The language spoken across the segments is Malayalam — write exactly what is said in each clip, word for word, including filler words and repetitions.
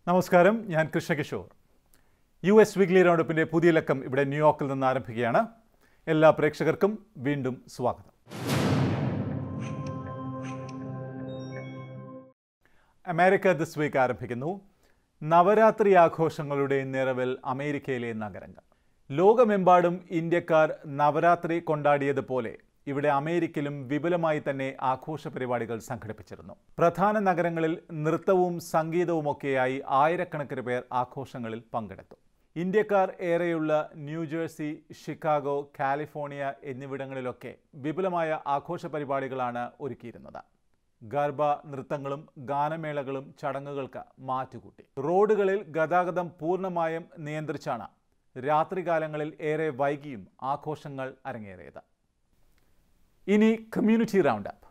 നമസ്കാരം, ഞാൻ കൃഷ്ണകിഷോർ. യു എസ് വീക്ക്ലി റൗണ്ടപ്പിൻ്റെ പുതിയ ലക്കം ഇവിടെ ന്യൂയോർക്കിൽ നിന്ന് ആരംഭിക്കുകയാണ്. എല്ലാ പ്രേക്ഷകർക്കും വീണ്ടും സ്വാഗതം. അമേരിക്ക ദിസ് വീക്ക് ആരംഭിക്കുന്നു. നവരാത്രി ആഘോഷങ്ങളുടെ നിറവിൽ അമേരിക്കയിലെ നഗരങ്ങൾ. ലോകമെമ്പാടും ഇന്ത്യക്കാർ നവരാത്രി കൊണ്ടാടിയതുപോലെ ഇവിടെ അമേരിക്കയിലും വിപുലമായി തന്നെ ആഘോഷ പരിപാടികൾ സംഘടിപ്പിച്ചിരുന്നു. പ്രധാന നഗരങ്ങളിൽ നൃത്തവും സംഗീതവുമൊക്കെയായി ആയിരക്കണക്കിന് പേർ ആഘോഷങ്ങളിൽ പങ്കെടുത്തു. ഇന്ത്യക്കാർ ഏറെയുള്ള ന്യൂജേഴ്സി, ഷിക്കാഗോ, കാലിഫോർണിയ എന്നിവിടങ്ങളിലൊക്കെ വിപുലമായ ആഘോഷ പരിപാടികളാണ് ഒരുക്കിയിരുന്നത്. ഗർബ നൃത്തങ്ങളും ഗാനമേളകളും ചടങ്ങുകൾക്ക് മാറ്റുകൂട്ടി. റോഡുകളിൽ ഗതാഗതം പൂർണ്ണമായും നിയന്ത്രിച്ചാണ് രാത്രികാലങ്ങളിൽ ഏറെ വൈകിയും ആഘോഷങ്ങൾ അരങ്ങേറിയത്. ഇനി കമ്മ്യൂണിറ്റി റൗണ്ടപ്പ്.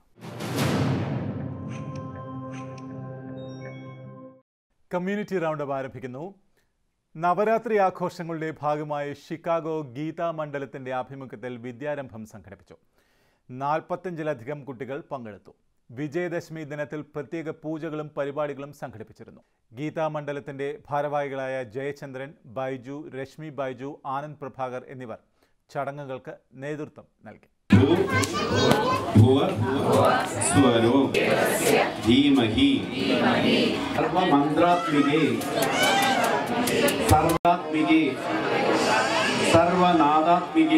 കമ്മ്യൂണിറ്റി റൗണ്ടപ്പ് ആരംഭിക്കുന്നു. നവരാത്രി ആഘോഷങ്ങളുടെ ഭാഗമായി ഷിക്കാഗോ ഗീത മണ്ഡലത്തിൻ്റെ ആഭിമുഖ്യത്തിൽ വിദ്യാരംഭം സംഘടിപ്പിച്ചു. നാൽപ്പത്തഞ്ചിലധികം കുട്ടികൾ പങ്കെടുത്തു. വിജയദശമി ദിനത്തിൽ പ്രത്യേക പൂജകളും പരിപാടികളും സംഘടിപ്പിച്ചിരുന്നു. ഗീതാ മണ്ഡലത്തിൻ്റെ ഭാരവാഹികളായ ജയചന്ദ്രൻ, ബൈജു, രശ്മി ബൈജു, ആനന്ദ് പ്രഭാകർ എന്നിവർ ചടങ്ങുകൾക്ക് നേതൃത്വം നൽകി. സർവമന്ത്രാത്മികേ സർവാത്മികേ സർവനാദാത്മികേ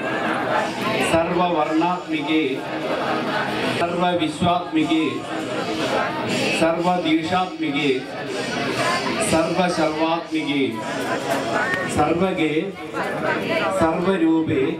സർവവർണാത്മികേ സർവവിശ്വാത്മികേ സർവദീക്ഷാത്മികേ സർവശർവാത്മികേ സർവഗേ സർവരൂപേ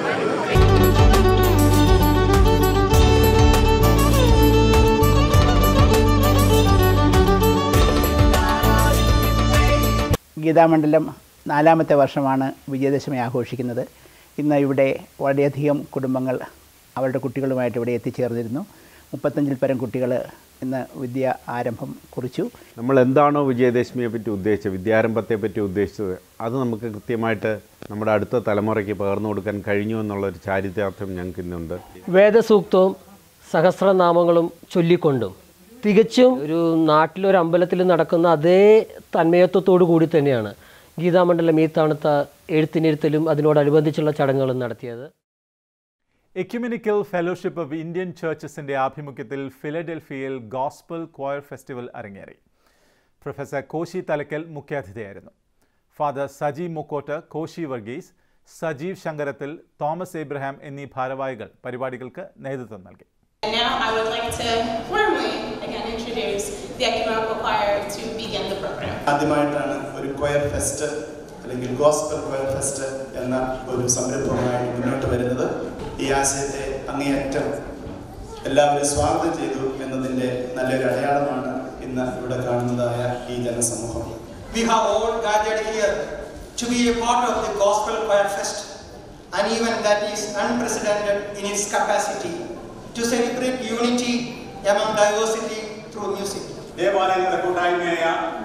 ഗീതാമണ്ഡലം നാലാമത്തെ വർഷമാണ് വിജയദശമി ആഘോഷിക്കുന്നത്. ഇന്ന് ഇവിടെ വളരെയധികം കുടുംബങ്ങൾ അവരുടെ കുട്ടികളുമായിട്ട് ഇവിടെ എത്തിച്ചേർന്നിരുന്നു. മുപ്പത്തഞ്ചിൽ പരം കുട്ടികൾ ഇന്ന് വിദ്യ ആരംഭം കുറിച്ചു. നമ്മൾ എന്താണോ വിജയദശമിയെ പറ്റി ഉദ്ദേശിച്ചത്, വിദ്യാരംഭത്തെ പറ്റി ഉദ്ദേശിച്ചത്, അത് നമുക്ക് കൃത്യമായിട്ട് നമ്മുടെ അടുത്ത തലമുറയ്ക്ക് പകർന്നു കൊടുക്കാൻ കഴിഞ്ഞു എന്നുള്ളൊരു ചാരിതാർത്ഥ്യം ഞങ്ങൾക്ക് ഇന്നുണ്ട്. വേദസൂക്തവും സഹസ്രനാമങ്ങളും ചൊല്ലിക്കൊണ്ടും തികച്ചും ഒരു നാട്ടിലൊരു അമ്പലത്തിൽ നടക്കുന്ന അതേ തന്മയത്വത്തോടു കൂടി തന്നെയാണ് ഗീതാമണ്ഡലം ഈ തവണത്തെ എഴുത്തിനിരുത്തലും അതിനോടനുബന്ധിച്ചുള്ള ചടങ്ങുകളും നടത്തിയത്. എക്യുമെനിക്കൽ ഫെലോഷിപ്പ് ഓഫ് ഇന്ത്യൻ ചർച്ചസിൻ്റെ ആഭിമുഖ്യത്തിൽ ഫിലഡൽഫിയയിൽ ഗോസ്പൽ ക്വയർ ഫെസ്റ്റിവൽ അരങ്ങേറി. പ്രൊഫസർ കോശി തലക്കൽ മുഖ്യാതിഥിയായിരുന്നു. ഫാദർ സജീവ് മുക്കോട്ട്, കോശി വർഗീസ്, സജീവ് ശങ്കരത്തിൽ, തോമസ് എബ്രഹാം എന്നീ ഭാരവാഹികൾ പരിപാടികൾക്ക് നേതൃത്വം നൽകി. And now I would like to formally again introduce the ecumenical choir to begin the program. ആദ്യമായിട്ടാണ് ഒരു ക്വയർ ഫെസ്റ്റ് അല്ലെങ്കിൽ ഗോസ്പൽ ക്വയർ ഫെസ്റ്റ് എന്ന ഒരു സംരംഭവുമായി മുന്നോട്ട് വരുന്നത്. ഈ ആശയത്തെ അങ്ങേയറ്റം എല്ലാവരും സ്വാഗതം ചെയ്തു എന്നതിൻ്റെ നല്ലൊരു അടയാളമാണ് ഇന്ന് ഇവിടെ കാണുന്നതായ ഈ ജനസമൂഹം. We have all gathered here to be a part of the gospel choir fest, and even that is unprecedented in its capacity to celebrate unity among diversity through music. ദേവാലയങ്ങളുടെ കൂട്ടായ്മയായ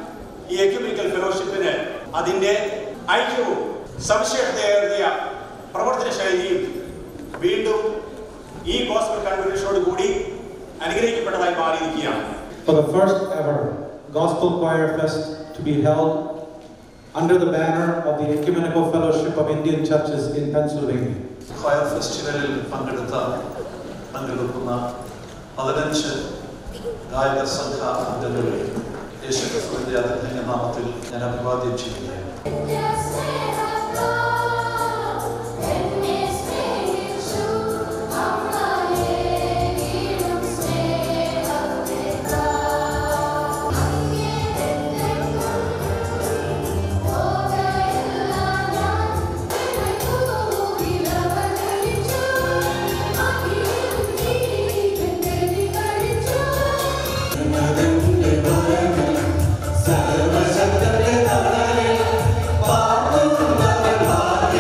ഈ എക്യുമെനിക്കൽ ഫെലോഷിപ്പിന് അതിൻ്റെ ഐക്യവും സവിശേഷതയേറിയ പ്രവർത്തന ശൈലിയും വീണ്ടും ഈ ഗോസ്പൽ കൺവെൻഷനോട് കൂടി അനുഗ്രഹിക്കപ്പെട്ടതായി മാറിയിരിക്കുകയാണ്. For the first ever Gospel Choir Fest to be held under the banner of the Ecumenical Fellowship of Indian Churches in Pennsylvania. Choir ഫെസ്റ്റിവലിൽ പങ്കെടുത്ത പങ്കെടുക്കുന്ന പതിനഞ്ച് ഗായക സംഘ അംഗങ്ങളെ യേശുക്രിസ്തുവിന്റെ അതിഥ്യ നാമത്തിൽ ഞാൻ അഭിവാദ്യം ചെയ്യുകയാണ്. Sarva Shakti Dharani, Padu Dharani.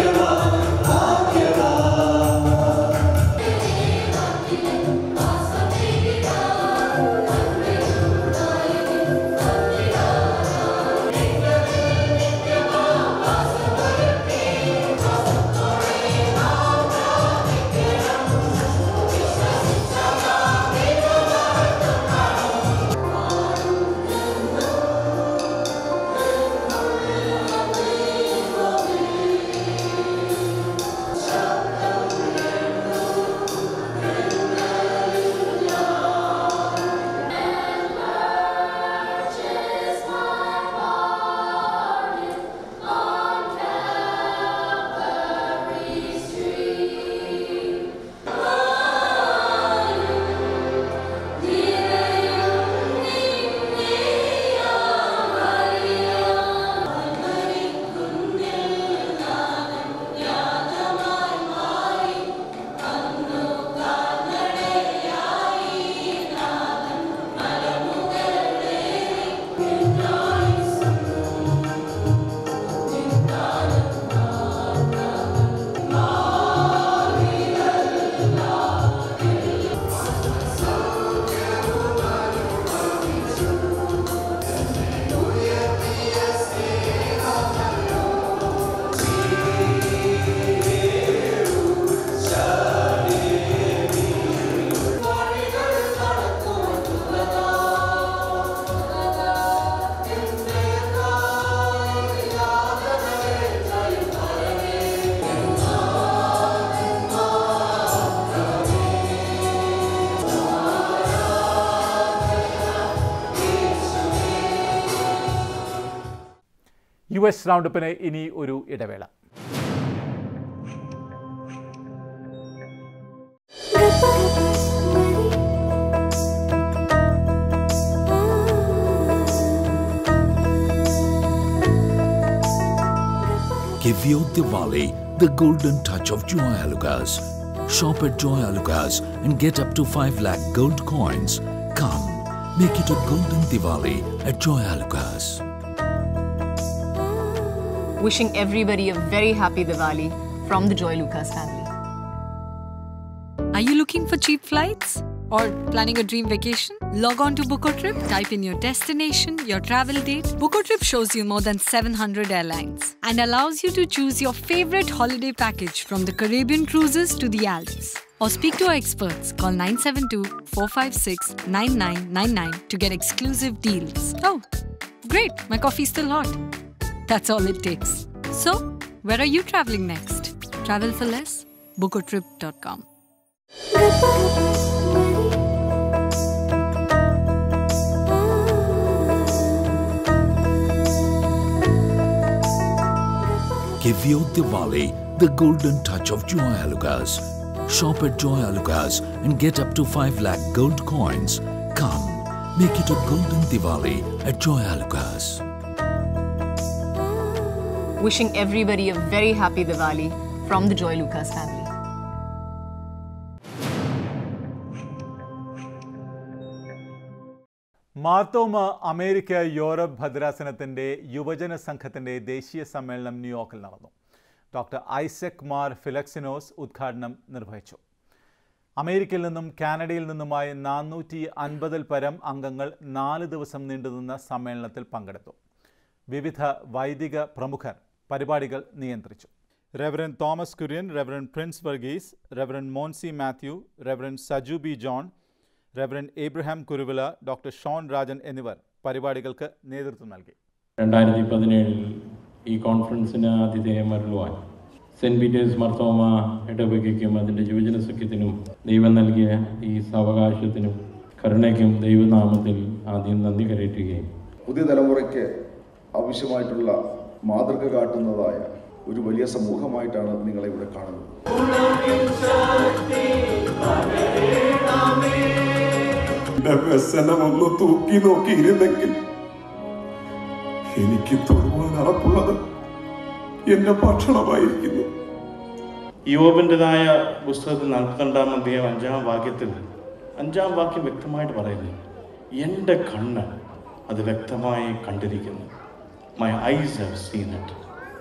U S റൗണ്ടപ്പിന് ഇനി ഒരു ഇടവേള. Give your Diwali the golden touch of Joy Alucas. Shop at Joy Alucas and get up to five lakh gold coins. Come, make it a golden Diwali at Joy Alucas. Wishing everybody a very happy Diwali from the Joy Lucas family. Are you looking for cheap flights? Or planning a dream vacation? Log on to Book a Trip, type in your destination, your travel date. Book a Trip shows you more than seven hundred airlines and allows you to choose your favorite holiday package from the Caribbean cruises to the Alps. Or speak to our experts. Call nine seven two, four five six, nine nine nine nine to get exclusive deals. Oh, great, my coffee's still hot. That's all it takes. So, where are you traveling next? Travel for less? book a trip dot com. Give your Diwali the golden touch of Joy Alucas. Shop at Joy Alucas and get up to five lakh gold coins. Come, make it a golden Diwali at Joy Alucas. Wishing everybody a very happy Diwali from the Joy Lucas family. Marthoma America Europe ഭദ്രാസനത്തിൻ്റെ യുവജന സംഘത്തിൻ്റെ ദേശീയ സമ്മേളനം ന്യൂയോർക്കിൽ നടന്നു. ഡോക്ടർ ഐസക് മാർ ഫിലക്സിനോസ് ഉദ്ഘാടനം നിർവഹിച്ചു. അമേരിക്കയിൽ നിന്നും കാനഡയിൽ നിന്നുമായി നാനൂറ്റി അൻപതിൽ പരം അംഗങ്ങൾ നാല് ദിവസം നീണ്ടുനിന്ന സമ്മേളനത്തിൽ പങ്കെടുത്തു. വിവിധ വൈദിക പ്രമുഖർ പരിപാടികൾ നിയന്ത്രിച്ചു. Reverend Thomas Kurian, reverend Prince Varghese, reverend Moncy Mathew, reverend Saju B John, reverend Abraham Kuruvilla, doctor Shawn Rajan എന്നിവർ പരിപാടികൾക്ക് നേതൃത്വം നൽകി. രണ്ടായിരത്തി പതിനേഴിൽ ഈ കോൺഫറൻസിന് ആതിഥേയം അരുളുവാൻ സെൻറ്റ് പീറ്റേഴ്സ് മാർത്തോമ ഇടവകയ്ക്കും അതിൻ്റെ യുവജന സഖ്യത്തിനും ദൈവം നൽകിയ ഈ സാവകാശത്തിനും കരുണയ്ക്കും ദൈവനാമത്തിൽ ആദ്യം നന്ദി കരയറ്റുകയും പുതിയ തലമുറയ്ക്ക് ആവശ്യമായിട്ടുള്ള മാതൃക കാട്ടുന്നതായ ഒരു വലിയ സമൂഹമായിട്ടാണ് നിങ്ങളെ ഇവിടെ കാണുന്നത്. വ്യസനമൊന്ന് തൂക്കി നോക്കിയിരുന്നെങ്കിൽ എനിക്ക് തൊടുവാൻ അറപ്പുള്ളത് എന്റെ ഭക്ഷണമായിരിക്കുന്നു. യോബിൻ്റെതായ പുസ്തകത്തിൽ നാൽപ്പത്തിരണ്ടാം അധ്യായം അഞ്ചാം വാക്യത്തിൽ അഞ്ചാം വാക്യം വ്യക്തമായിട്ട് പറയുന്നത്, എൻ്റെ കണ്ണ് അത് വ്യക്തമായി കണ്ടിരിക്കുന്നു. My eyes have seen it.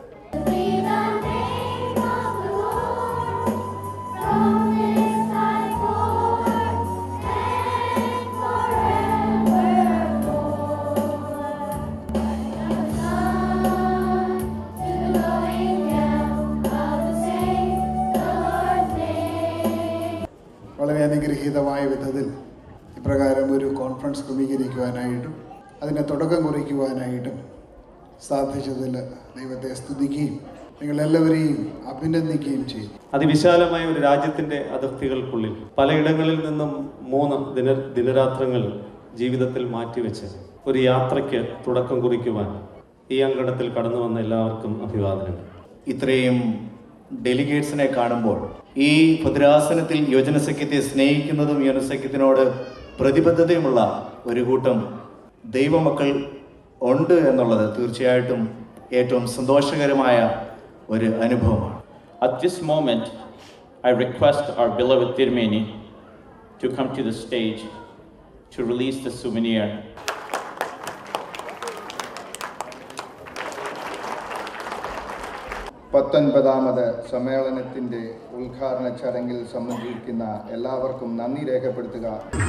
വളരെ അനുഗ്രഹീതമായ വിധത്തിൽ ഇപ്രകാരം ഒരു കോൺഫറൻസ് ക്രമീകരിക്കുവാനായിട്ടും അതിനെ തുടക്കം കുറിക്കുവാനായിട്ടും സാധിച്ചതിൽ ദൈവത്തെ സ്തുതിക്കുകയും നിങ്ങളെല്ലാവരെയും അഭിനന്ദിക്കുകയും ചെയ്യും. അതിവിശാലമായ ഒരു രാജ്യത്തിൻ്റെ അതിർത്തികൾക്കുള്ളിൽ പലയിടങ്ങളിൽ നിന്നും മൂന്ന് ദിന ദിനരാത്രങ്ങൾ ജീവിതത്തിൽ മാറ്റിവെച്ച് ഒരു യാത്രയ്ക്ക് തുടക്കം കുറിക്കുവാൻ ഈ അങ്കണത്തിൽ കടന്നു വന്ന എല്ലാവർക്കും അഭിവാദനങ്ങൾ. ഇത്രയും ഡെലിഗേറ്റ്സിനെ കാണുമ്പോൾ ഈ ഭദ്രാസനത്തിൽ യുവജനസഖ്യത്തെ സ്നേഹിക്കുന്നതും യുവജനസഖ്യത്തിനോട് പ്രതിബദ്ധതയുമുള്ള ഒരു കൂട്ടം ദൈവമക്കൾ ഉണ്ട് എന്നുള്ളത് തീർച്ചയായിട്ടും ഏറ്റവും സന്തോഷകരമായ ഒരു അനുഭവമാണ്. At this moment, I request our beloved Tirmeni to come to the stage to release the souvenir. പത്തൊൻപതാമത് സമ്മേളനത്തിൻ്റെ ഉദ്ഘാടന ചടങ്ങിൽ സംബന്ധിക്കുന്ന എല്ലാവർക്കും നന്ദി രേഖപ്പെടുത്തുക.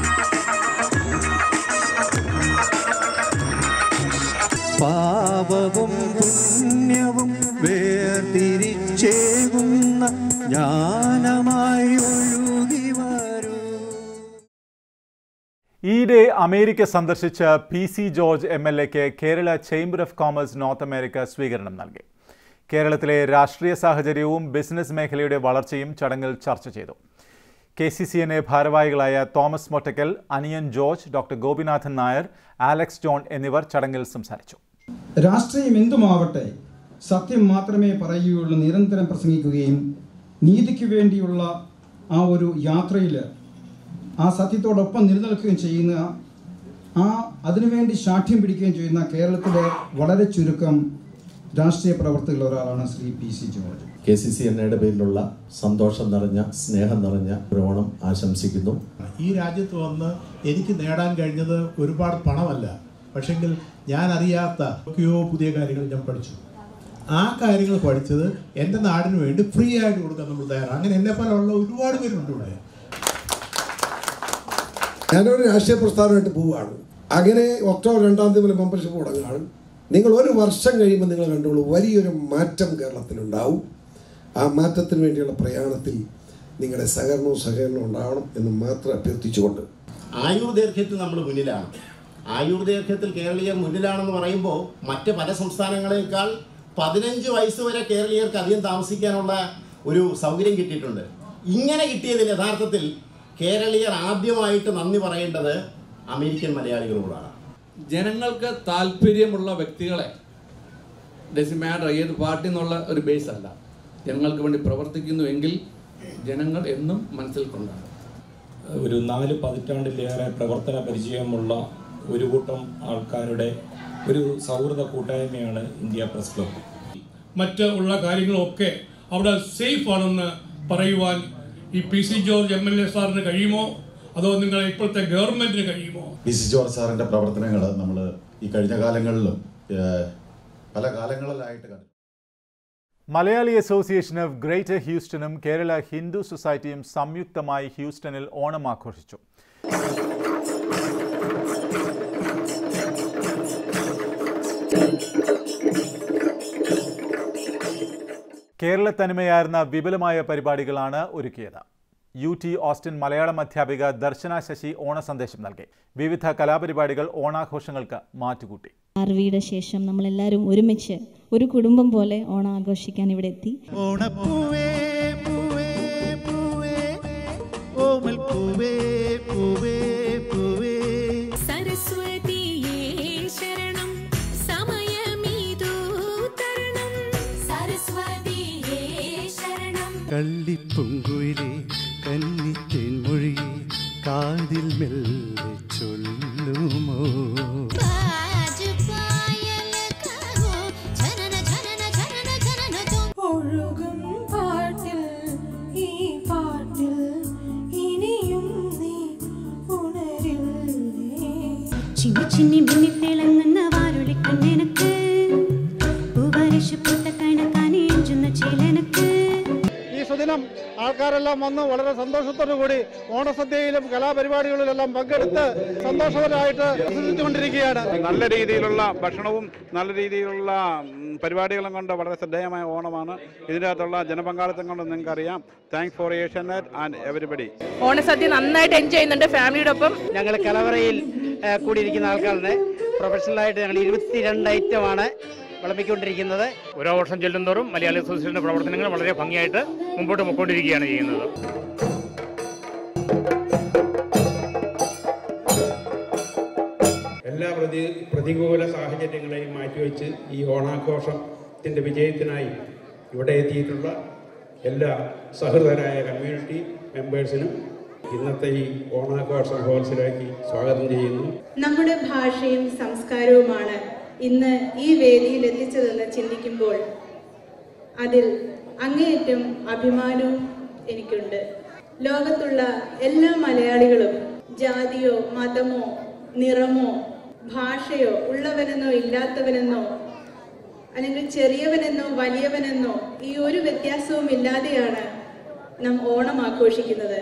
പാപവും പുണ്യവും വേർതിരിച്ചേകുന്ന ജ്ഞാനമായി ഒഴുകി വരൂ. ഈയിടെ അമേരിക്ക സന്ദർശിച്ച P C George M L എക്ക് Kerala chamber of commerce North America സ്വീകരണം നൽകി. കേരളത്തിലെ രാഷ്ട്രീയ സാഹചര്യവും ബിസിനസ് മേഖലയുടെ വളർച്ചയും ചടങ്ങിൽ ചർച്ച ചെയ്തു. K C C N A ഭാരവാഹികളായ Thomas Mottackal, Aniyan George, doctor Gopinathan Nair, Alex John എന്നിവർ ചടങ്ങിൽ സംസാരിച്ചു. രാഷ്ട്രീയം എന്തുമാവട്ടെ സത്യം മാത്രമേ പറയുകയുള്ളൂ നിരന്തരം പ്രസംഗിക്കുകയും നീതിക്ക് വേണ്ടിയുള്ള ആ ഒരു യാത്രയിൽ ആ സത്യത്തോടൊപ്പം നിലനിൽക്കുകയും ചെയ്യുന്ന ആ അതിനുവേണ്ടി ശാഠ്യം പിടിക്കുകയും ചെയ്യുന്ന കേരളത്തിലെ വളരെ ചുരുക്കം രാഷ്ട്രീയ പ്രവർത്തകരിൽ ഒരാളാണ് Shri P C George. K C C N എയുടെ പേരിലുള്ള സന്തോഷം നിറഞ്ഞ സ്നേഹം നിറഞ്ഞ ഒരു ഓണം ആശംസിക്കുന്നു. ഈ രാജ്യത്ത് വന്ന് എനിക്ക് നേടാൻ കഴിഞ്ഞത് ഒരുപാട് പണമല്ല, പക്ഷെങ്കിൽ ഞാൻ അറിയാത്ത ഒക്കെയോ പുതിയ കാര്യങ്ങൾ ഞാൻ പഠിച്ചു. ആ കാര്യങ്ങൾ പഠിച്ചത് എൻ്റെ നാടിന് വേണ്ടി ഫ്രീ ആയിട്ട് കൊടുക്കാൻ നമ്മൾ തയ്യാറാണ്. അങ്ങനെ എന്നെ പോലുള്ള ഒരുപാട് പേരുണ്ട് ഇവിടെ. ഞാനൊരു രാഷ്ട്രീയ പ്രസ്ഥാനമായിട്ട് പോവുകയാണ്. അങ്ങനെ ഒക്ടോബർ രണ്ടാം തീയതി മുതൽ മെമ്പർഷിപ്പ് തുടങ്ങുകയാണ്. നിങ്ങൾ ഒരു വർഷം കഴിയുമ്പോൾ നിങ്ങൾ കണ്ടോളൂ വലിയൊരു മാറ്റം കേരളത്തിലുണ്ടാവും. ആ മാറ്റത്തിന് വേണ്ടിയുള്ള പ്രയാണത്തിൽ നിങ്ങളുടെ സഹകരണവും സഹകരണവും ഉണ്ടാവണം എന്ന് മാത്രം അഭ്യർത്ഥിച്ചുകൊണ്ട് ആയുർദൈർഘ്യത്തിൽ നമ്മൾ മുന്നിലാണ്. ആയുർദൈർഘ്യത്തിൽ കേരളീയർ മുന്നിലാണെന്ന് പറയുമ്പോൾ മറ്റ് പല സംസ്ഥാനങ്ങളെക്കാൾ പതിനഞ്ച് വയസ്സ് വരെ കേരളീയർക്ക് അധികം താമസിക്കാനുള്ള ഒരു സൗകര്യം കിട്ടിയിട്ടുണ്ട്. ഇങ്ങനെ കിട്ടിയതിൽ യഥാർത്ഥത്തിൽ കേരളീയർ ആദ്യമായിട്ട് നന്ദി പറയേണ്ടത് അമേരിക്കൻ മലയാളികളോടാണ്. ജനങ്ങൾക്ക് താല്പര്യമുള്ള വ്യക്തികളെ ഡസ് മാറ്റർ ഏത് പാർട്ടി എന്നുള്ള ഒരു ബേസ് അല്ല, ജനങ്ങൾക്ക് വേണ്ടി പ്രവർത്തിക്കുന്നുവെങ്കിൽ ജനങ്ങൾ എന്നും മനസ്സിൽ കൊണ്ടാണ്. ഒരു നാല് പതിറ്റാണ്ടിലേറെ പ്രവർത്തന പരിചയമുള്ള ഒരു കൂട്ടം ആൾക്കാരുടെ ഒരു സൗഹൃദ കൂട്ടായ്മയാണ് ഇന്ത്യ പ്രസ് ക്ലബ്ബ്. മറ്റ് ഉള്ള കാര്യങ്ങളൊക്കെ അവിടെ സേഫ് ആണെന്ന് പറയുവാൻ ഈ P C George M L A സാറിന് കഴിയുമോ, അതോ നിങ്ങൾ ഇപ്പോഴത്തെ ഗവൺമെന്റിന് കഴിയുമോ? പി സി ജോർജ് സാറിന്റെ പ്രവർത്തനങ്ങൾ നമ്മൾ ഈ കഴിഞ്ഞ കാലങ്ങളിലും പല കാലങ്ങളിലായിട്ട് കണ്ടു. മലയാളി അസോസിയേഷൻ ഓഫ് ഗ്രേറ്റർ ഹ്യൂസ്റ്റണും കേരള ഹിന്ദു സൊസൈറ്റിയും സംയുക്തമായി ഹ്യൂസ്റ്റണിൽ ഓണം ആഘോഷിച്ചു. കേരള തനിമയാർന്ന വിപുലമായ പരിപാടികളാണ് ഒരുക്കിയത്. യു ടി ഓസ്റ്റിൻ മലയാളം അധ്യാപിക ദർശന ശശി ഓണസന്ദേശം നൽകി. വിവിധ കലാപരിപാടികൾ ഓണാഘോഷങ്ങൾക്ക് മാറ്റുകൂട്ടി. ആർവിയുടെ ശേഷം നമ്മളെല്ലാവരും ഒരുമിച്ച് ഒരു കുടുംബം പോലെ ഓണം ആഘോഷിക്കാൻ ഇവിടെ എത്തി. ഓണപ്പൂവേ പൂവേ പൂവേ ഓമൽ പൂവേ പൂവേ പൂവേ സരസ്വതിയേ ശരണം സമയമീതു തരണം സരസ്വതിയേ ശരണം കള്ളിപ്പൂങ്കുയിലേ കന്നിത്തേൻ മൊഴിയെ കാതിൽ മെല്ലെ ചൊല്ലുമോ ഒഴുകും പാട്ടിൽ ഈ പാട്ടിൽ ഇനിയും നീ ഉണരില്ലേ ചിന്നി ചിന്നി മിന്നി തിളങ്ങുന്ന വാരുളി കണ്ണെനക്ക് പൂവരശുപുത്ത കണക്കാനി എഞ്ചുന്ന ചേലനക്ക്. ഈ സുദിനം ആൾക്കാരെല്ലാം വന്ന് വളരെ സന്തോഷത്തോടു കൂടി ഓണസദ്യയിലും കലാപരിപാടികളിലെല്ലാം പങ്കെടുത്ത് സന്തോഷകരമായിട്ട് ആസ്വദിച്ചുകൊണ്ടിരിക്കുകയാണ്. നല്ല രീതിയിലുള്ള ഭക്ഷണവും നല്ല രീതിയിലുള്ള പരിപാടികളും കൊണ്ട് വളരെ ശ്രദ്ധേയമായ ഓണമാണ്. ഇതിനകത്തുള്ള ജനപങ്കാളിത്തം കൊണ്ട് നിങ്ങൾക്കറിയാം. Thanks for Asianet and everybody. ഓണസദ്യ നന്നായിട്ട് എൻജോയ് ചെയ്യുന്നുണ്ട് ഫാമിലിയോടൊപ്പം. ഞങ്ങൾ കലവറയിൽ കൂടിയിരിക്കുന്ന ആൾക്കാരുടെ പ്രൊഫഷണലായിട്ട് ഞങ്ങൾ ഇരുപത്തിരണ്ട് ഐറ്റമാണ് വിളമ്പിക്കൊണ്ടിരിക്കുന്നത്. ഓരോ വർഷം ചെല്ലുന്തോറും മലയാളി അസോസിയേഷന്റെ പ്രവർത്തനങ്ങൾ വളരെ ഭംഗിയായിട്ട് മുമ്പോട്ട് പൊയ്ക്കൊണ്ടിരിക്കുകയാണ് ചെയ്യുന്നത്. എല്ലാ പ്രതി പ്രതികൂല സാഹചര്യങ്ങളെയും മാറ്റിവെച്ച് ഈ ഓണാഘോഷത്തിൻ്റെ വിജയത്തിനായി ഇവിടെ എത്തിയിട്ടുള്ള എല്ലാ സഹൃദരായ കമ്മ്യൂണിറ്റി മെമ്പേഴ്സിനും ഇന്നത്തെ ഈ ഓണാഘോഷ മഹോത്സവത്തിലേക്ക് സ്വാഗതം ചെയ്യുന്നു. നമ്മുടെ ഭാഷയും സംസ്കാരവുമാണ് ഇന്ന് ഈ വേദിയിൽ എത്തിച്ചതെന്ന് ചിന്തിക്കുമ്പോൾ അതിൽ അങ്ങേയറ്റം അഭിമാനവും എനിക്കുണ്ട്. ലോകത്തുള്ള എല്ലാ മലയാളികളും ജാതിയോ മതമോ നിറമോ ഭാഷയോ ഉള്ളവനെന്നോ ഇല്ലാത്തവനെന്നോ അല്ലെങ്കിൽ ചെറിയവനെന്നോ വലിയവനെന്നോ ഈ ഒരു വ്യത്യാസവും ഇല്ലാതെയാണ് നാം ഓണം ആഘോഷിക്കുന്നത്.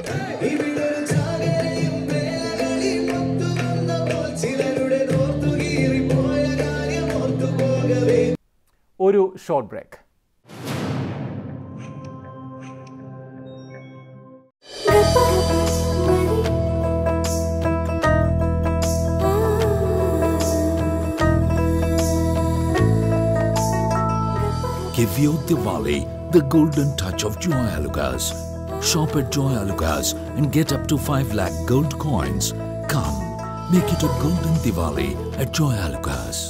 ചിലരുടെ ഒരു short break. Give your Diwali the golden touch of Joy Alucas. Shop at Joy Alucas and get up to five lakh gold coins. Come, make it a golden Diwali at Joy Alucas.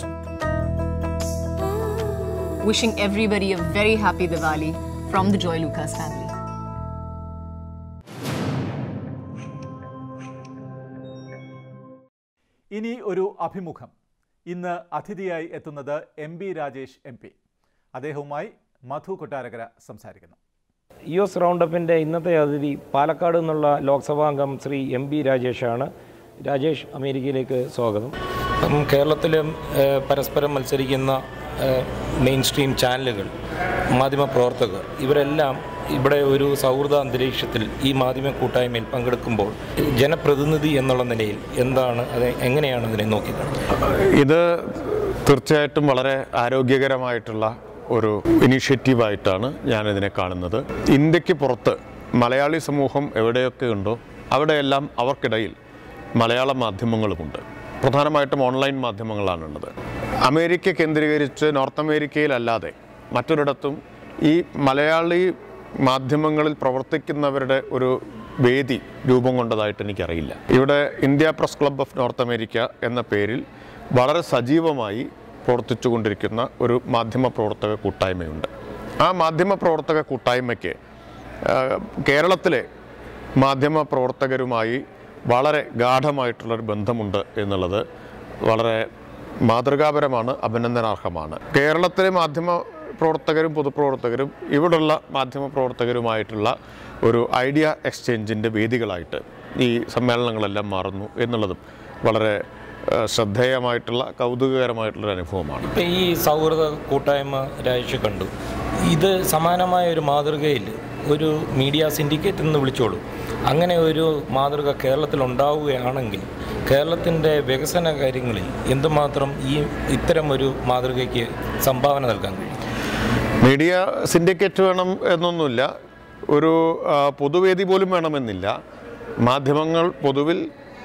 Wishing everybody a very happy Diwali from the Joy Lucas family. ഇനി ഒരു അഭിമുഖം. ഇന്ന് അതിഥിയായി എത്തുന്നത് M B Rajesh M P. അദ്ദേഹവുമായി മധു കൊട്ടാരക്കര സംസാരിക്കുന്നു. യു എസ് റൗണ്ടപ്പിൻ്റെ ഇന്നത്തെ അതിഥി പാലക്കാട് നിന്നുള്ള ലോക്സഭാംഗം ശ്രീ എം ബി രാജേഷാണ്. രാജേഷ്, അമേരിക്കയിലേക്ക് സ്വാഗതം. കേരളത്തിലും പരസ്പരം മത്സരിക്കുന്ന മെയിൻ സ്ട്രീം ചാനലുകൾ, മാധ്യമപ്രവർത്തകർ, ഇവരെല്ലാം ഇവിടെ ഒരു സൗഹൃദ അന്തരീക്ഷത്തിൽ ഈ മാധ്യമ കൂട്ടായ്മയിൽ പങ്കെടുക്കുമ്പോൾ ജനപ്രതിനിധി എന്നുള്ള നിലയിൽ എന്താണ് അത്, എങ്ങനെയാണ് അതിനെ നോക്കിക്കാണുന്നത്? ഇത് തീർച്ചയായിട്ടും വളരെ ആരോഗ്യകരമായിട്ടുള്ള ഒരു ഇനീഷ്യേറ്റീവായിട്ടാണ് ഞാനിതിനെ കാണുന്നത്. ഇന്ത്യക്ക് പുറത്ത് മലയാളി സമൂഹം എവിടെയൊക്കെ ഉണ്ടോ അവിടെയെല്ലാം അവർക്കിടയിൽ മലയാള മാധ്യമങ്ങളുമുണ്ട്. പ്രധാനമായിട്ടും ഓൺലൈൻ മാധ്യമങ്ങളാണുള്ളത്. അമേരിക്ക കേന്ദ്രീകരിച്ച് നോർത്ത് അമേരിക്കയിലല്ലാതെ മറ്റൊരിടത്തും ഈ മലയാളി മാധ്യമങ്ങളിൽ പ്രവർത്തിക്കുന്നവരുടെ ഒരു വേദി രൂപം കൊണ്ടതായിട്ട് എനിക്കറിയില്ല. ഇവിടെ India press club of North America എന്ന പേരിൽ വളരെ സജീവമായി പ്രവർത്തിച്ചു കൊണ്ടിരിക്കുന്ന ഒരു മാധ്യമ പ്രവർത്തക കൂട്ടായ്മയുണ്ട്. ആ മാധ്യമ പ്രവർത്തക കൂട്ടായ്മയ്ക്ക് കേരളത്തിലെ മാധ്യമ പ്രവർത്തകരുമായി വളരെ ഗാഢമായിട്ടുള്ളൊരു ബന്ധമുണ്ട് എന്നുള്ളത് വളരെ മാതൃകാപരമാണ്, അഭിനന്ദനാർഹമാണ്. കേരളത്തിലെ മാധ്യമ പ്രവർത്തകരും പൊതുപ്രവർത്തകരും ഇവിടുള്ള മാധ്യമ പ്രവർത്തകരുമായിട്ടുള്ള ഒരു ഐഡിയ എക്സ്ചേഞ്ചിൻ്റെ വേദികളായിട്ട് ഈ സമ്മേളനങ്ങളെല്ലാം മാറുന്നു എന്നുള്ളതും വളരെ ശ്രദ്ധേയമായിട്ടുള്ള കൗതുകകരമായിട്ടുള്ളൊരു അനുഭവമാണ്. ഇപ്പം ഈ സൗഹൃദ കൂട്ടായ്മ രാജേഷ് കണ്ടു. ഇത് സമാനമായ ഒരു മാതൃകയിൽ ഒരു മീഡിയ സിൻഡിക്കേറ്റ് എന്ന് വിളിച്ചോളൂ, അങ്ങനെ ഒരു മാതൃക കേരളത്തിൽ ഉണ്ടാവുകയാണെങ്കിൽ കേരളത്തിൻ്റെ വികസന കാര്യങ്ങളിൽ എന്തുമാത്രം ഈ ഇത്തരം ഒരു മാതൃകയ്ക്ക് സംഭാവന നൽകാൻ കഴിയും? മീഡിയ സിൻഡിക്കേറ്റ് വേണം എന്നൊന്നുമില്ല, ഒരു പൊതുവേദി പോലും വേണമെന്നില്ല. മാധ്യമങ്ങൾ പൊതുവിൽ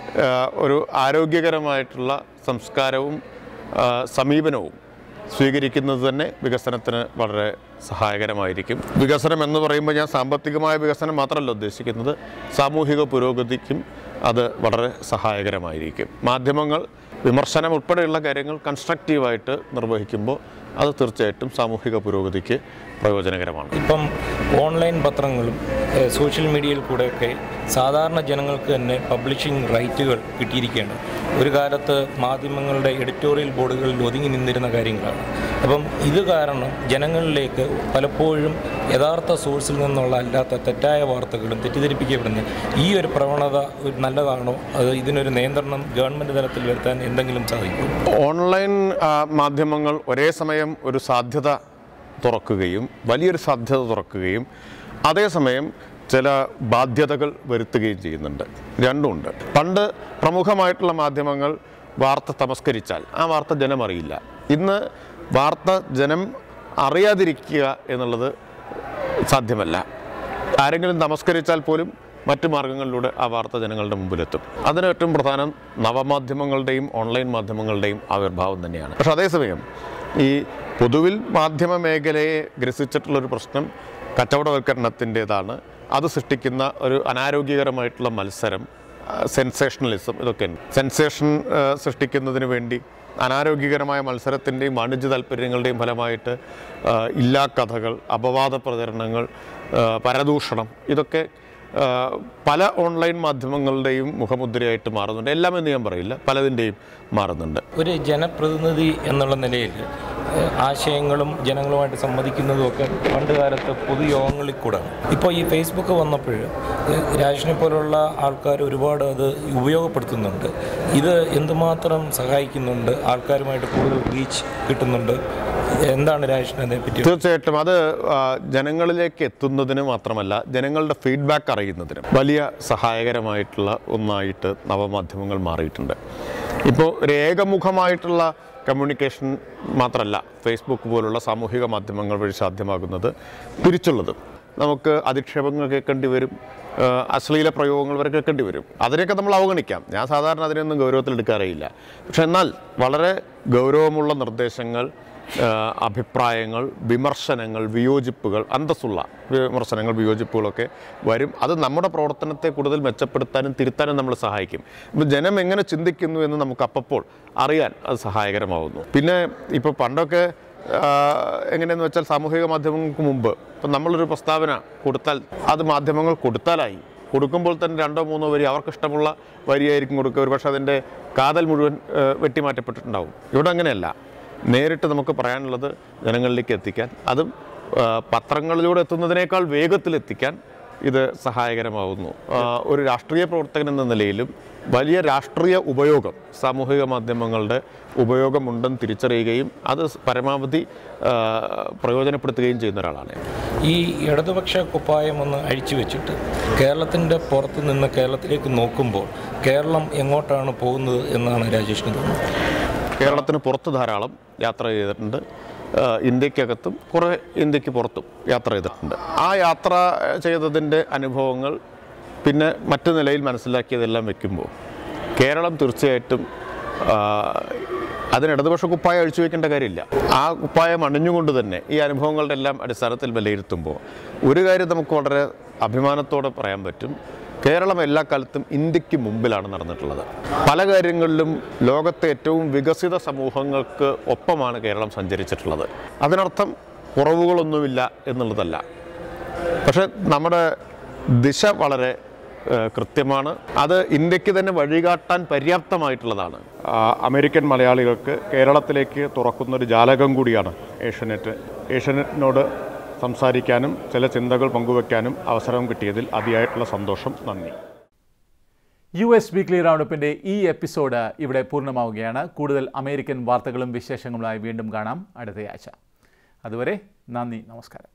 ഒരു ആരോഗ്യകരമായിട്ടുള്ള സംസ്കാരവും സമീപനവും സ്വീകരിക്കുന്നത് തന്നെ വികസനത്തിന് വളരെ സഹായകരമായിരിക്കും. വികസനം എന്ന് പറയുമ്പോൾ ഞാൻ സാമ്പത്തികമായ വികസനം മാത്രമല്ല ഉദ്ദേശിക്കുന്നത്, സാമൂഹിക പുരോഗതിക്കും അത് വളരെ സഹായകരമായിരിക്കും. മാധ്യമങ്ങൾ വിമർശനം ഉൾപ്പെടെയുള്ള കാര്യങ്ങൾ കൺസ്ട്രക്റ്റീവായിട്ട് നിർവഹിക്കുമ്പോൾ അത് തീർച്ചയായിട്ടും സാമൂഹിക പുരോഗതിക്ക് പ്രയോജനകരമാണ്. ഇപ്പം ഓൺലൈൻ പത്രങ്ങളും സോഷ്യൽ മീഡിയയിൽ കൂടെയൊക്കെ സാധാരണ ജനങ്ങൾക്ക് തന്നെ പബ്ലിഷിംഗ് റൈറ്റുകൾ കിട്ടിയിരിക്കുകയാണ്. ഒരു കാലത്ത് മാധ്യമങ്ങളുടെ എഡിറ്റോറിയൽ ബോർഡുകളിൽ ഒതുങ്ങി നിന്നിരുന്ന കാര്യങ്ങളാണ്. അപ്പം ഇത് കാരണം ജനങ്ങളിലേക്ക് പലപ്പോഴും യഥാർത്ഥ സോഴ്സിൽ നിന്നുള്ള അല്ലാത്ത തെറ്റായ വാർത്തകളും തെറ്റിദ്ധരിപ്പിക്കപ്പെടുന്ന ഈ ഒരു പ്രവണത ഒരു നല്ലതാണോ? അത് ഇതിനൊരു നിയന്ത്രണം ഗവൺമെൻറ് തലത്തിൽ വരുത്താൻ എന്തെങ്കിലും സാധിക്കും? ഓൺലൈൻ മാധ്യമങ്ങൾ ഒരേ സമയം ഒരു സാധ്യത തുറക്കുകയും വലിയൊരു സാധ്യത തുറക്കുകയും അതേസമയം ചില ബാധ്യതകൾ വരുത്തുകയും ചെയ്യുന്നുണ്ട്. രണ്ടുമുണ്ട്. പണ്ട് പ്രമുഖമായിട്ടുള്ള മാധ്യമങ്ങൾ വാർത്ത തമസ്കരിച്ചാൽ ആ വാർത്ത ജനം അറിയില്ല. ഇന്ന് വാർത്ത ജനം അറിയാതിരിക്കുക എന്നുള്ളത് സാധ്യമല്ല. ആരെങ്കിലും തമസ്കരിച്ചാൽ പോലും മറ്റു മാർഗങ്ങളിലൂടെ ആ വാർത്ത ജനങ്ങളുടെ മുമ്പിലെത്തും. അതിന് ഏറ്റവും പ്രധാനം നവമാധ്യമങ്ങളുടെയും ഓൺലൈൻ മാധ്യമങ്ങളുടെയും ആവിർഭാവം തന്നെയാണ്. പക്ഷെ അതേസമയം ഈ പൊതുവിൽ മാധ്യമ മേഖലയെ ഗ്രസിച്ചിട്ടുള്ളൊരു പ്രശ്നം കച്ചവടവൽക്കരണത്തിൻ്റേതാണ്. അത് സൃഷ്ടിക്കുന്ന ഒരു അനാരോഗ്യകരമായിട്ടുള്ള മത്സരം, സെൻസേഷണലിസം, ഇതൊക്കെയുണ്ട്. സെൻസേഷൻ സൃഷ്ടിക്കുന്നതിന് വേണ്ടി അനാരോഗ്യകരമായ മത്സരത്തിൻ്റെയും വാണിജ്യ താല്പര്യങ്ങളുടെയും ഫലമായിട്ട് ഇല്ലാ കഥകൾ, അപവാദ പ്രചരണങ്ങൾ, പരദൂഷണം, ഇതൊക്കെ പല ഓൺലൈൻ മാധ്യമങ്ങളുടെയും മുഖമുദ്രയായിട്ട് മാറുന്നുണ്ട്. എല്ലാം എന്ന് ഞാൻ പറയില്ല, പലതിൻ്റെയും മാറുന്നുണ്ട്. ഒരു ജനപ്രതിനിധി എന്നുള്ള നിലയിൽ ആശയങ്ങളും ജനങ്ങളുമായിട്ട് സംവദിക്കുന്നതും ഒക്കെ പണ്ട് കാലത്ത് പൊതുയോഗങ്ങളിൽ കൂടാണ്. ഇപ്പോൾ ഈ ഫേസ്ബുക്ക് വന്നപ്പോൾ രാജേഷിനെ പോലുള്ള ആൾക്കാർ ഒരുപാട് അത് ഉപയോഗപ്പെടുത്തുന്നുണ്ട്. ഇത് എന്തുമാത്രം സഹായിക്കുന്നുണ്ട്? ആൾക്കാരുമായിട്ട് കൂടുതൽ റീച്ച് കിട്ടുന്നുണ്ട്. എന്താണ് രാജേഷിനെ അതിനെപ്പറ്റി? തീർച്ചയായിട്ടും അത് ജനങ്ങളിലേക്ക് എത്തുന്നതിന് മാത്രമല്ല, ജനങ്ങളുടെ ഫീഡ്ബാക്ക് അറിയുന്നതിനും വലിയ സഹായകരമായിട്ടുള്ള ഒന്നായിട്ട് നവമാധ്യമങ്ങൾ മാറിയിട്ടുണ്ട്. ഇപ്പോൾ ഒരു ഏകമുഖമായിട്ടുള്ള കമ്മ്യൂണിക്കേഷൻ മാത്രമല്ല ഫേസ്ബുക്ക് പോലുള്ള സാമൂഹിക മാധ്യമങ്ങൾ വഴി സാധ്യമാകുന്നത്, തിരിച്ചുള്ളത് നമുക്ക് അധിക്ഷേപങ്ങൾ കേൾക്കേണ്ടി വരും, അശ്ലീല പ്രയോഗങ്ങൾ വരെ കേൾക്കേണ്ടി വരും. അതിനെയൊക്കെ നമ്മൾ അവഗണിക്കാം. ഞാൻ സാധാരണ അതിനൊന്നും ഗൗരവത്തിലെടുക്കാറേയില്ല. പക്ഷെ എന്നാൽ വളരെ ഗൗരവമുള്ള നിർദ്ദേശങ്ങൾ, അഭിപ്രായങ്ങൾ, വിമർശനങ്ങൾ, വിയോജിപ്പുകൾ, അന്തസ്സുള്ള വിമർശനങ്ങൾ, വിയോജിപ്പുകളൊക്കെ വരും. അത് നമ്മുടെ പ്രവർത്തനത്തെ കൂടുതൽ മെച്ചപ്പെടുത്താനും തിരുത്താനും നമ്മൾ സഹായിക്കും. ഇപ്പോൾ ജനം എങ്ങനെ ചിന്തിക്കുന്നു എന്ന് നമുക്ക് അപ്പോൾ അറിയാൻ അത് സഹായകരമാവുന്നു. പിന്നെ ഇപ്പോൾ പണ്ടൊക്കെ എങ്ങനെയെന്ന് വെച്ചാൽ സാമൂഹിക മാധ്യമങ്ങൾക്ക് മുമ്പ് ഇപ്പം നമ്മളൊരു പ്രസ്താവന കൊടുത്താൽ അത് മാധ്യമങ്ങൾ കൊടുത്താലായി, കൊടുക്കുമ്പോൾ തന്നെ രണ്ടോ മൂന്നോ വരി അവർക്കിഷ്ടമുള്ള വരിയായിരിക്കും കൊടുക്കുക. ഒരു പക്ഷേ അതിൻ്റെ കാതൽ മുഴുവൻ വെട്ടിമാറ്റപ്പെട്ടിട്ടുണ്ടാവും. ഇവിടെ അങ്ങനെയല്ല. നേരിട്ട് നമുക്ക് പറയാനുള്ളത് ജനങ്ങളിലേക്ക് എത്തിക്കാൻ, അതും പത്രങ്ങളിലൂടെ എത്തുന്നതിനേക്കാൾ വേഗത്തിലെത്തിക്കാൻ ഇത് സഹായകരമാവുന്നു. ഒരു രാഷ്ട്രീയ പ്രവർത്തകൻ എന്ന നിലയിലും വലിയ രാഷ്ട്രീയ ഉപയോഗം, സാമൂഹിക മാധ്യമങ്ങളുടെ ഉപയോഗമുണ്ടെന്ന് തിരിച്ചറിയുകയും അത് പരമാവധി പ്രയോജനപ്പെടുത്തുകയും ചെയ്യുന്ന ഒരാളാണ്. ഈ ഇടതുപക്ഷ കുപ്പായം ഒന്ന് അഴിച്ചു വെച്ചിട്ട് കേരളത്തിൻ്റെ പുറത്ത് നിന്ന് കേരളത്തിലേക്ക് നോക്കുമ്പോൾ കേരളം എങ്ങോട്ടാണ് പോകുന്നത് എന്നാണ് രാജേഷിന് തോന്നുന്നത്? കേരളത്തിന് പുറത്ത് ധാരാളം യാത്ര ചെയ്തിട്ടുണ്ട്. ഇന്ത്യക്കകത്തും കുറേ ഇന്ത്യക്ക് പുറത്തും യാത്ര ചെയ്തിട്ടുണ്ട്. ആ യാത്ര ചെയ്തതിൻ്റെ അനുഭവങ്ങൾ പിന്നെ മറ്റു നിലയിൽ മനസ്സിലാക്കിയതെല്ലാം വയ്ക്കുമ്പോൾ കേരളം തീർച്ചയായിട്ടും അതിന് ഇടതുപക്ഷ കുപ്പായം അഴിച്ചു വയ്ക്കേണ്ട കാര്യമില്ല. ആ കുപ്പായം അണിഞ്ഞുകൊണ്ട് തന്നെ ഈ അനുഭവങ്ങളുടെ എല്ലാം അടിസ്ഥാനത്തിൽ വിലയിരുത്തുമ്പോൾ ഒരു കാര്യം നമുക്ക് വളരെ അഭിമാനത്തോടെ പറയാൻ പറ്റും. കേരളം എല്ലാ കാലത്തും ഇന്ത്യക്ക് മുമ്പിലാണ് നടന്നിട്ടുള്ളത്. പല കാര്യങ്ങളിലും ലോകത്തെ ഏറ്റവും വികസിത സമൂഹങ്ങൾക്ക് ഒപ്പമാണ് കേരളം സഞ്ചരിച്ചിട്ടുള്ളത്. അതിനർത്ഥം കുറവുകളൊന്നുമില്ല എന്നുള്ളതല്ല. പക്ഷേ നമ്മുടെ ദിശ വളരെ കൃത്യമാണ്. അത് ഇന്ത്യക്ക് തന്നെ വഴികാട്ടാൻ പര്യാപ്തമായിട്ടുള്ളതാണ്. അമേരിക്കൻ മലയാളികൾക്ക് കേരളത്തിലേക്ക് തുറക്കുന്നൊരു ജാലകം കൂടിയാണ് ഏഷ്യാനെറ്റ്. ഏഷ്യാനെറ്റിനോട് സംസാരിക്കാനും ചില ചിന്തകൾ പങ്കുവയ്ക്കാനും അവസരം കിട്ടിയതിൽ അതിയായിട്ടുള്ള സന്തോഷം. നന്ദി. യു എസ് വീക്ക്ലി റൗണ്ടപ്പിൻ്റെ ഈ എപ്പിസോഡ് ഇവിടെ പൂർണ്ണമാവുകയാണ്. കൂടുതൽ അമേരിക്കൻ വാർത്തകളും വിശേഷങ്ങളുമായി വീണ്ടും കാണാം അടുത്തയാഴ്ച. അതുവരെ നന്ദി, നമസ്കാരം.